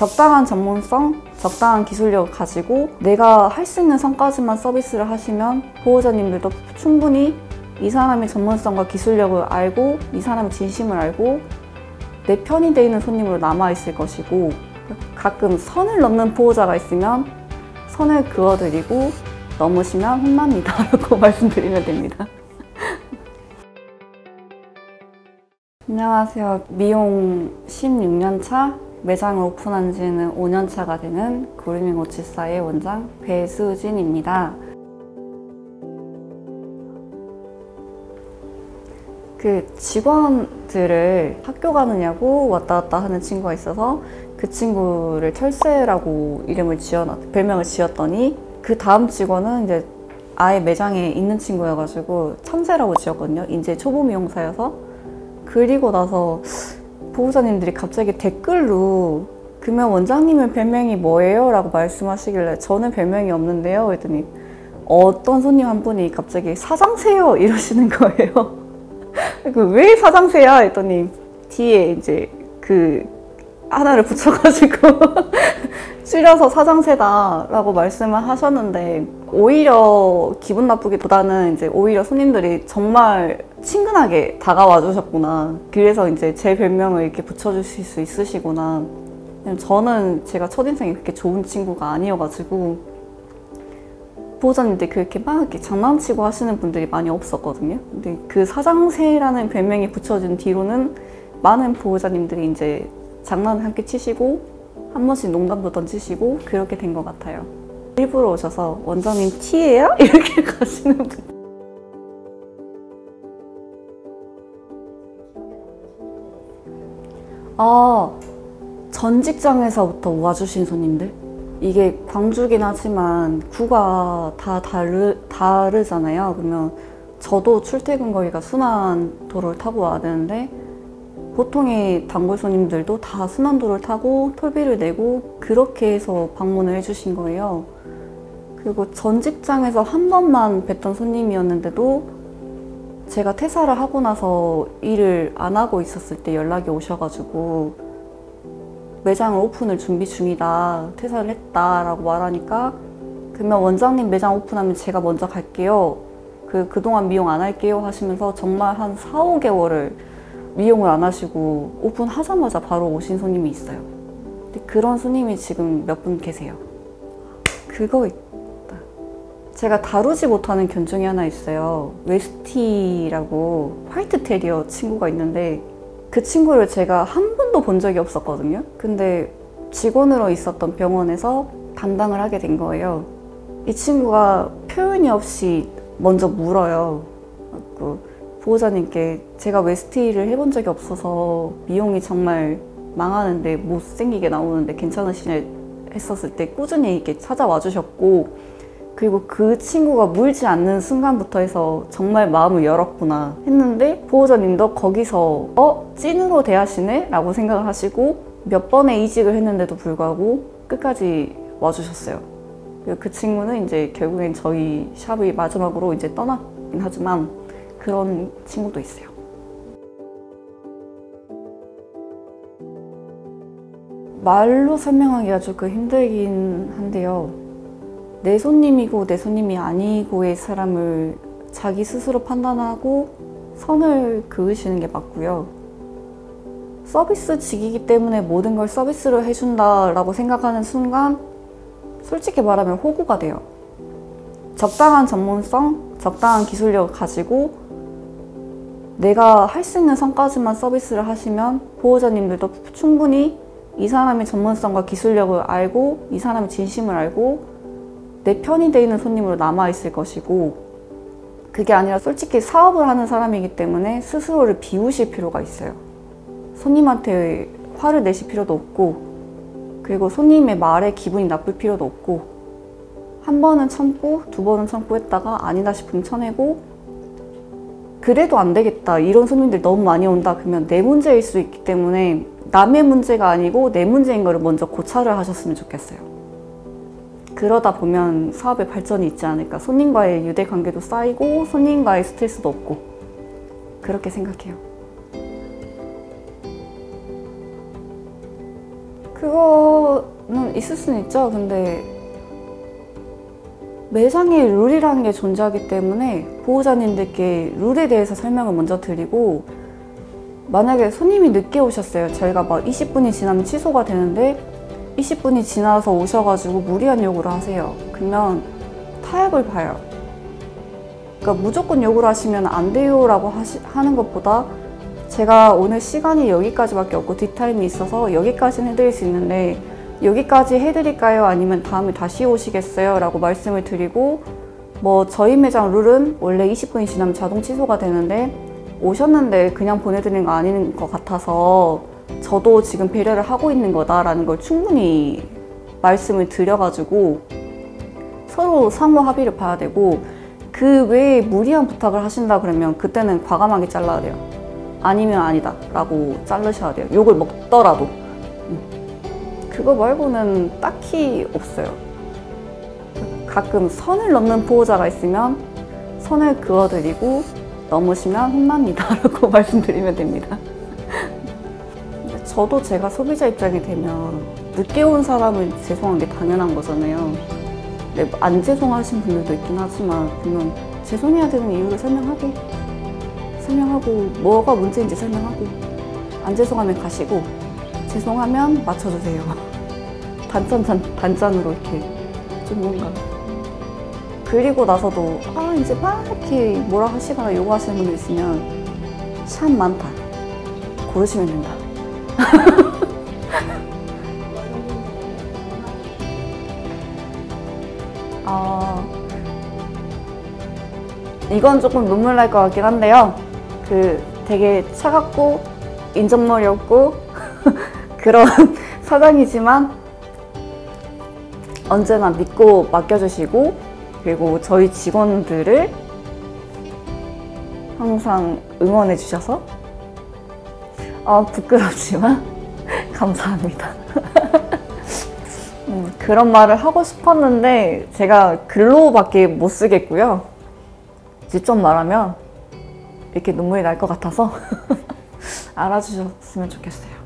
적당한 전문성, 적당한 기술력을 가지고 내가 할 수 있는 선까지만 서비스를 하시면 보호자님들도 충분히 이 사람의 전문성과 기술력을 알고 이 사람의 진심을 알고 내 편이 돼 있는 손님으로 남아있을 것이고, 가끔 선을 넘는 보호자가 있으면 선을 그어드리고 넘으시면 혼납니다 라고 말씀드리면 됩니다. 안녕하세요. 미용 16년차, 매장을 오픈한 지는 5년차가 되는 그루밍 오치사의 원장 배수진입니다. 그 직원들을 학교 가느냐고 왔다 갔다 하는 친구가 있어서 그 친구를 철새라고 별명을 지었더니, 그 다음 직원은 이제 아예 매장에 있는 친구여가지고 천재라고 지었거든요. 이제 초보 미용사여서. 그리고 나서 보호자님들이 갑자기 댓글로 그러면 원장님은 별명이 뭐예요? 라고 말씀하시길래 저는 별명이 없는데요 했더니 어떤 손님 한 분이 갑자기 사장세요 이러시는 거예요. 왜 사장세야? 했더니 뒤에 이제 그 하나를 붙여가지고 줄여서 사장세다 라고 말씀을 하셨는데, 오히려 기분 나쁘기보다는 이제 오히려 손님들이 정말 친근하게 다가와 주셨구나, 그래서 이제 제 별명을 이렇게 붙여주실 수 있으시구나. 저는 제가 첫인상이 그렇게 좋은 친구가 아니어가지고 보호자님들 그렇게 막 이렇게 장난치고 하시는 분들이 많이 없었거든요. 근데 그 사장세라는 별명이 붙여진 뒤로는 많은 보호자님들이 이제 장난을 함께 치시고 한 번씩 농담도 던지시고 그렇게 된 것 같아요. 일부러 오셔서 원장님 T예요? 이렇게 가시는 분. 전 직장에서부터 와주신 손님들? 이게 광주긴 하지만 구가 다 다르잖아요. 그러면 저도 출퇴근 거리가 순환도로를 타고 와야 되는데 보통의 단골 손님들도 다 순환도로를 타고 톨비를 내고 그렇게 해서 방문을 해주신 거예요. 그리고 전 직장에서 한 번만 뵀던 손님이었는데도 제가 퇴사를 하고 나서 일을 안 하고 있었을 때 연락이 오셔가지고 매장을 오픈을 준비 중이다, 퇴사를 했다 라고 말하니까 그러면 원장님 매장 오픈하면 제가 먼저 갈게요, 그동안 미용 안 할게요 하시면서 정말 한 4, 5개월을 미용을 안 하시고 오픈하자마자 바로 오신 손님이 있어요. 근데 그런 손님이 지금 몇 분 계세요. 그거 있다. 제가 다루지 못하는 견종이 하나 있어요. 웨스티라고 화이트 테리어 친구가 있는데 그 친구를 제가 한 번도 본 적이 없었거든요. 근데 직원으로 있었던 병원에서 담당을 하게 된 거예요. 이 친구가 표현이 없이 먼저 물어요. 보호자님께 제가 웨스티를 해본 적이 없어서 미용이 정말 망하는데 못생기게 나오는데 괜찮으시냐 했었을 때 꾸준히 이렇게 찾아와 주셨고, 그리고 그 친구가 물지 않는 순간부터 해서 정말 마음을 열었구나 했는데 보호자님도 거기서 찐으로 대하시네? 라고 생각을 하시고 몇 번의 이직을 했는데도 불구하고 끝까지 와주셨어요. 그리고 그 친구는 이제 결국엔 저희 샵이 마지막으로 이제 떠났긴 하지만 그런 친구도 있어요. 말로 설명하기가 조금 힘들긴 한데요. 내 손님이고 내 손님이 아니고의 사람을 자기 스스로 판단하고 선을 그으시는 게 맞고요. 서비스직이기 때문에 모든 걸 서비스로 해준다라고 생각하는 순간 솔직히 말하면 호구가 돼요. 적당한 전문성, 적당한 기술력을 가지고 내가 할 수 있는 선까지만 서비스를 하시면 보호자님들도 충분히 이 사람의 전문성과 기술력을 알고 이 사람의 진심을 알고 내 편이 돼 있는 손님으로 남아있을 것이고, 그게 아니라 솔직히 사업을 하는 사람이기 때문에 스스로를 비우실 필요가 있어요. 손님한테 화를 내실 필요도 없고, 그리고 손님의 말에 기분이 나쁠 필요도 없고, 한 번은 참고 두 번은 참고 했다가 아니다 싶으면 쳐내고, 그래도 안 되겠다, 이런 손님들 너무 많이 온다 그러면 내 문제일 수 있기 때문에 남의 문제가 아니고 내 문제인 거를 먼저 고찰을 하셨으면 좋겠어요. 그러다 보면 사업에 발전이 있지 않을까. 손님과의 유대관계도 쌓이고 손님과의 스트레스도 없고, 그렇게 생각해요. 그거 거는 있을 수는 있죠. 근데 매장에 룰이라는 게 존재하기 때문에 보호자님들께 룰에 대해서 설명을 먼저 드리고, 만약에 손님이 늦게 오셨어요. 저희가 막 20분이 지나면 취소가 되는데 20분이 지나서 오셔가지고 무리한 요구를 하세요. 그러면 타협을 봐요. 그러니까 무조건 요구를 하시면 안 돼요 라고 하는 것보다, 제가 오늘 시간이 여기까지밖에 없고 뒷타임이 있어서 여기까지는 해드릴 수 있는데 여기까지 해드릴까요? 아니면 다음에 다시 오시겠어요? 라고 말씀을 드리고, 뭐 저희 매장 룰은 원래 20분이 지나면 자동 취소가 되는데 오셨는데 그냥 보내드리는 거 아닌 것 같아서 저도 지금 배려를 하고 있는 거다라는 걸 충분히 말씀을 드려가지고 서로 상호 합의를 봐야 되고, 그 외에 무리한 부탁을 하신다 그러면 그때는 과감하게 잘라야 돼요. 아니면 아니다 라고 자르셔야 돼요. 욕을 먹더라도. 그거 말고는 딱히 없어요. 가끔 선을 넘는 보호자가 있으면 선을 그어드리고 넘으시면 혼납니다 라고 말씀드리면 됩니다. 저도 제가 소비자 입장이 되면 늦게 온 사람은 죄송한 게 당연한 거잖아요. 네, 안 죄송하신 분들도 있긴 하지만 그러면 죄송해야 되는 이유를 설명하고 뭐가 문제인지 설명하고, 안 죄송하면 가시고 죄송하면 맞춰주세요. 단짠으로 이렇게 좀 뭔가. 그리고 나서도 이제 막 이렇게 뭐라 하시거나 요구하시는 분들 있으면 참 많다. 고르시면 된다. 이건 조금 눈물 날 것 같긴 한데요. 되게 차갑고 인정머리 없고 그런 사장이지만 언제나 믿고 맡겨주시고, 그리고 저희 직원들을 항상 응원해 주셔서 부끄럽지만 감사합니다. 그런 말을 하고 싶었는데 제가 글로밖에 못 쓰겠고요. 직접 말하면 이렇게 눈물이 날 것 같아서 알아주셨으면 좋겠어요.